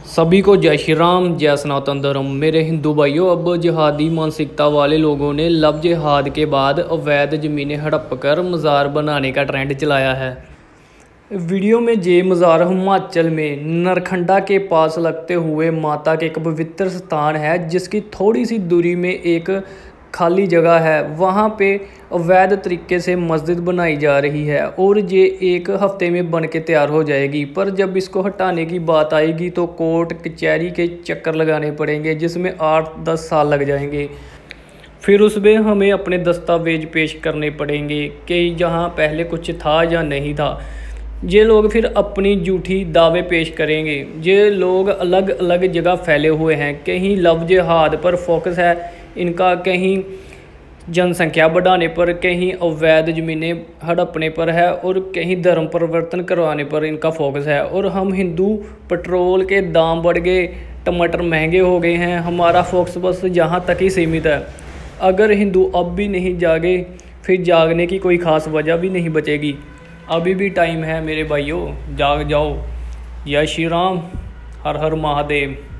सभी को जय श्री राम, जय सनातन धर्म। मेरे हिंदू भाइयों, अब जिहादी मानसिकता वाले लोगों ने लव जिहाद के बाद अवैध ज़मीनें हड़प कर मज़ार बनाने का ट्रेंड चलाया है। वीडियो में ये मज़ार हिमाचल में नरखंडा के पास लगते हुए माता के एक पवित्र स्थान है, जिसकी थोड़ी सी दूरी में एक खाली जगह है। वहाँ पे अवैध तरीके से मस्जिद बनाई जा रही है और ये एक हफ्ते में बन के तैयार हो जाएगी। पर जब इसको हटाने की बात आएगी तो कोर्ट कचहरी के चक्कर लगाने पड़ेंगे, जिसमें 8-10 साल लग जाएंगे। फिर उसमें हमें अपने दस्तावेज पेश करने पड़ेंगे कि जहाँ पहले कुछ था या नहीं था। ये लोग फिर अपनी झूठी दावे पेश करेंगे। ये लोग अलग अलग जगह फैले हुए हैं, कहीं लव जिहाद पर फोकस है इनका, कहीं जनसंख्या बढ़ाने पर, कहीं अवैध ज़मीनें हड़पने पर है और कहीं धर्म परिवर्तन करवाने पर इनका फोकस है। और हम हिंदू, पेट्रोल के दाम बढ़ गए, टमाटर महंगे हो गए हैं, हमारा फोकस बस यहाँ तक ही सीमित है। अगर हिंदू अब भी नहीं जागे, फिर जागने की कोई ख़ास वजह भी नहीं बचेगी। अभी भी टाइम है मेरे भाइयों, जाग जाओ। जय श्री राम, हर हर महादेव।